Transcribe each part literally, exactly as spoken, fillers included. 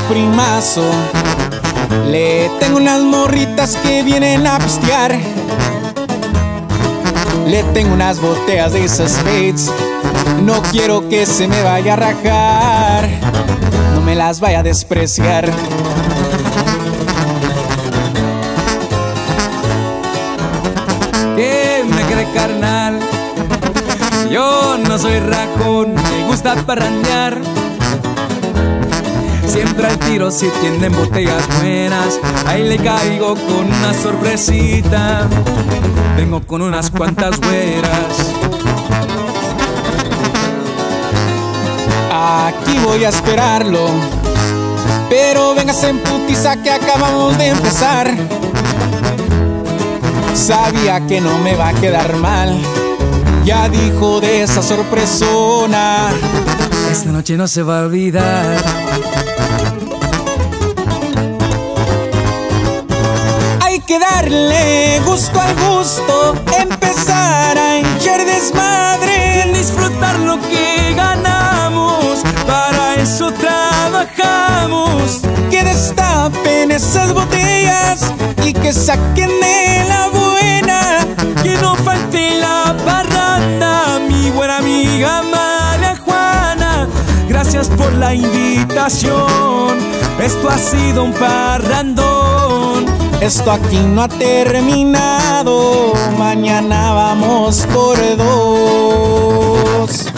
primazo. Le tengo unas morritas que vienen a pistear. Le tengo unas botellas de esas Spades. No quiero que se me vaya a rajar, no me las vaya a despreciar. ¿Qué me cree, carnal? Yo no soy rajón, me gusta parrandear. Siempre al tiro si tienen botellas buenas, ahí le caigo con una sorpresita. Vengo con unas cuantas güeras. Aquí voy a esperarlo, pero véngase en putiza que acabamos de empezar. Sabía que no me va a quedar mal, ya dijo de esa sorpresona. Esta noche no se va a olvidar. Hay que darle gusto al gusto, empezar a echar desmadre, disfrutar lo que ganamos, para eso trabajamos. Que destapen esas botellas y que saquen de la buena. Que no falte la parranda, mi buena amiga María Juana. Gracias por la invitación, esto ha sido un parrandón. Esto aquí no ha terminado, mañana vamos por dos.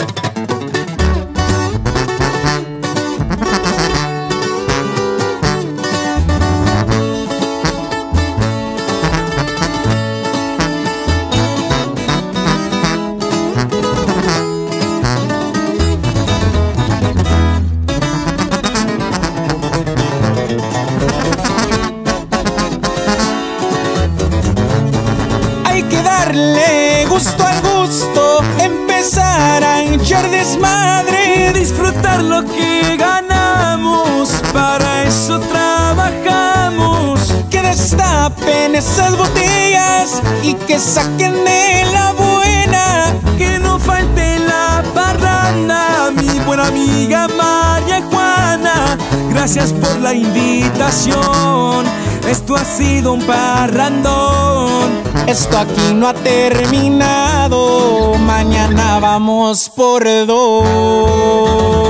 Darle gusto al gusto, empezar a echar desmadre, disfrutar lo que ganamos, para eso trabajamos. Que destapen esas botellas y que saquen de la buena. Que no falte la parranda, mi buena amiga María Juana. Gracias por la invitación, esto ha sido un parrandón. Esto aquí no ha terminado, mañana vamos por dos.